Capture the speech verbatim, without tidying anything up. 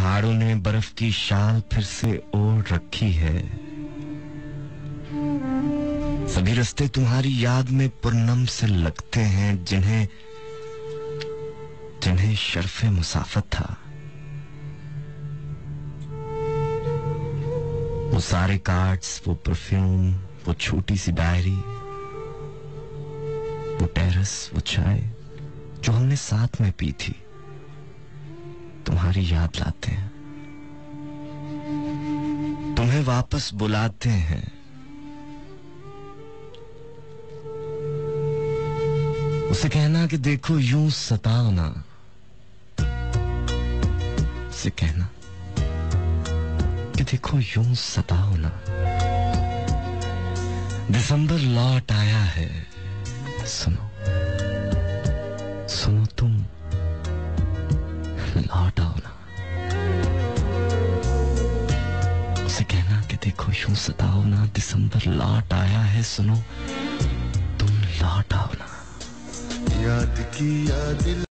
पहाड़ों ने बर्फ की शाल फिर से ओढ़ रखी है। सभी रास्ते तुम्हारी याद में पुरनम से लगते हैं, जिन्हें जिन्हें शर्फे मुसाफत था। वो सारे कार्ड्स, वो परफ्यूम, वो छोटी सी डायरी, वो टेरेस, वो चाय जो हमने साथ में पी थी, तुम्हारी याद लाते हैं, तुम्हें वापस बुलाते हैं। उसे कहना कि देखो यूं सताओ ना, उसे कहना कि देखो यूं सताओ ना। दिसंबर लौट आया है, सुनो सुनो तुम लौट आओ ना। उसे कहना कि देखो यूं सताओ ना, दिसंबर लौट आया है, सुनो तुम लौट आओ ना। याद की याद